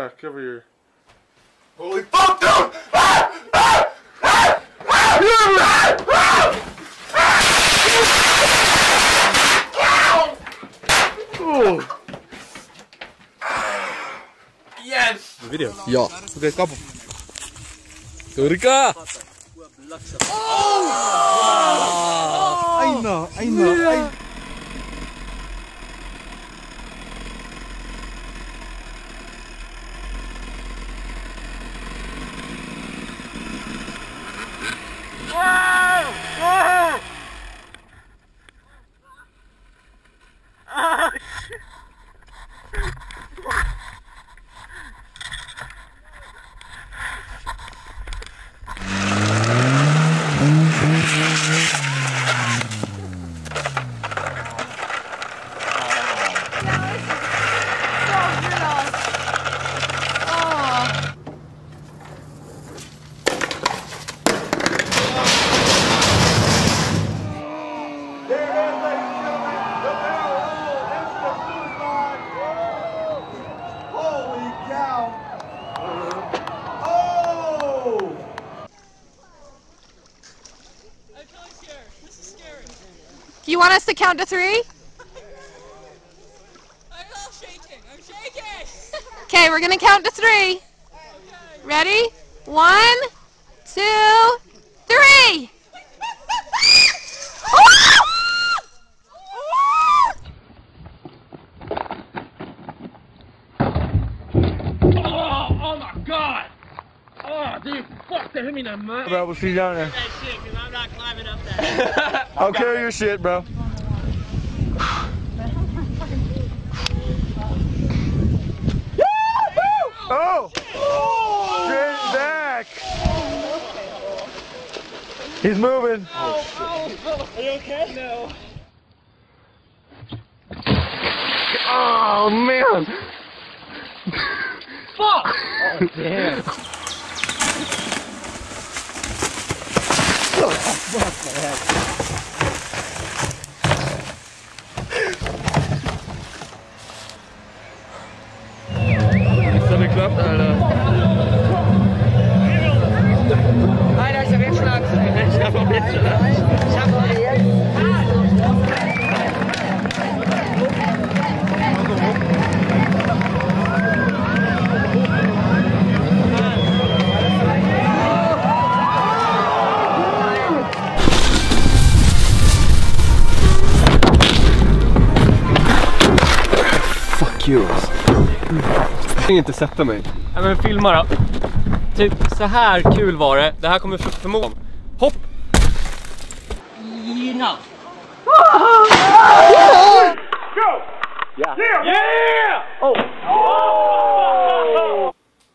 Yeah, cover your... Holy fuck, dude! Yes! Video. Ja. Okej, skapa. Turka! I know. You want us to count to 3? I'm all shaking. I'm shaking. Okay, we're gonna count to 3. Ready? 1, 2, 3. Oh my god! Oh, dude, fuck, that hit me in the mouth. Bro, we'll see you down there. That shit, because I'm not climbing up that. I'll carry your shit, bro. Oh! Straight back! He's moving. Oh, are you okay? No. Oh, man! Fuck! Oh, damn. Oh, fuck my head. Ska vi klappa eller? Nej, det är så Fuck you. Jag kan inte sätta mig. Ja, men filma då. Typ så här kul var det. Det här kommer förmodligen. Hopp! No. Go! Yeah! Yeah! Oh! Oh!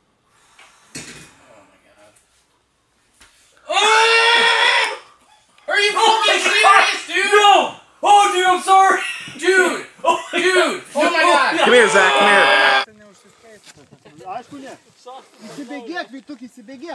Are you fucking serious, dude? No! Oh, dude, I'm sorry! Dude! Dude! Oh my god! Come here, Zach, come here. Vi tog i CBG.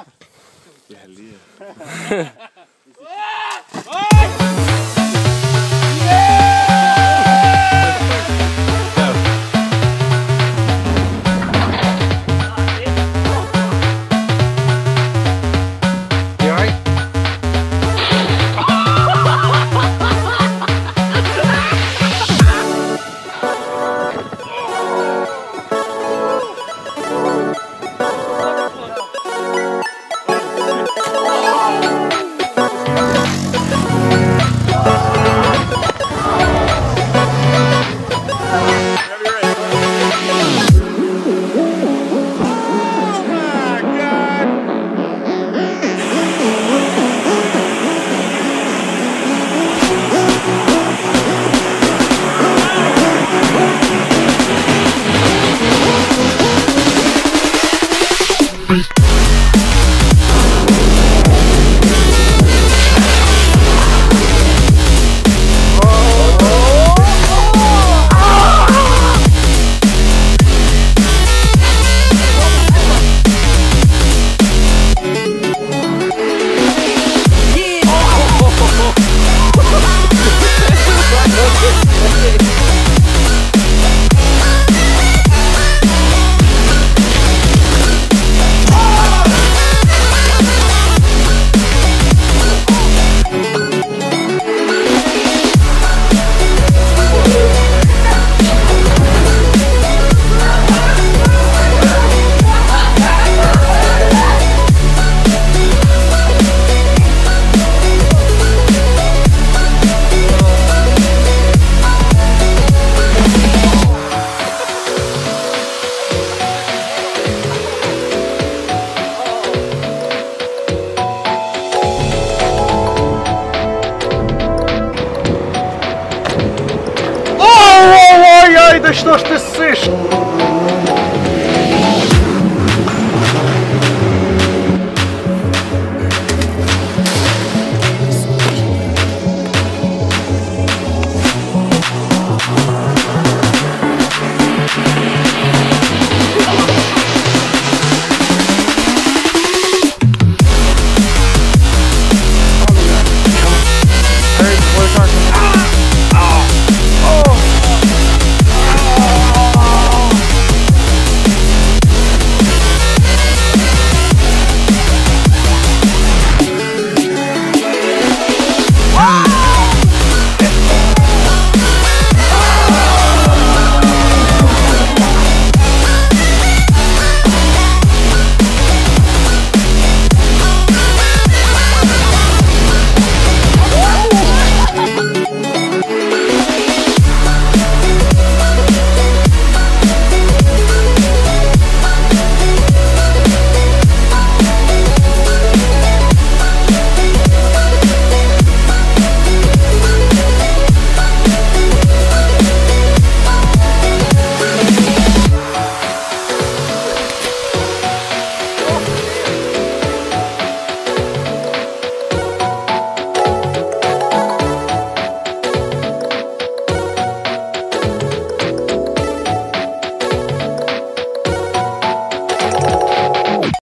что ж ты ссышь?